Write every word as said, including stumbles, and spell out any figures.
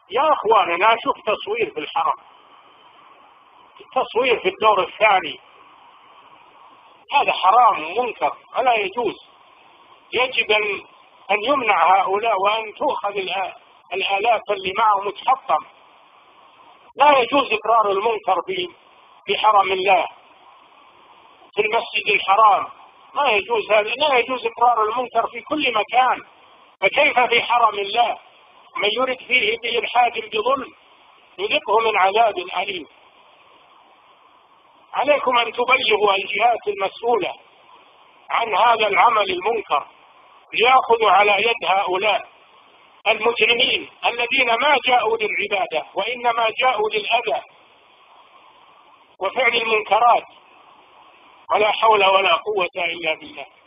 يا أخواننا شوف تصوير في الحرم، التصوير في الدور الثاني هذا حرام منكر ولا يجوز. يجب أن يمنع هؤلاء وأن تؤخذ الآلاف اللي معهم وتحطم. لا يجوز إقرار المنكر في حرم الله، في المسجد الحرام ما يجوز هذا، لا يجوز إقرار المنكر في كل مكان، فكيف في حرم الله؟ من يرد فيه بإلحاد بظلم يذقه من عذاب أليم. عليكم أن تبلغوا الجهات المسؤولة عن هذا العمل المنكر ليأخذوا على يد هؤلاء المجرمين الذين ما جاءوا للعبادة وإنما جاءوا للأذى وفعل المنكرات. ولا حول ولا قوة إلا بالله.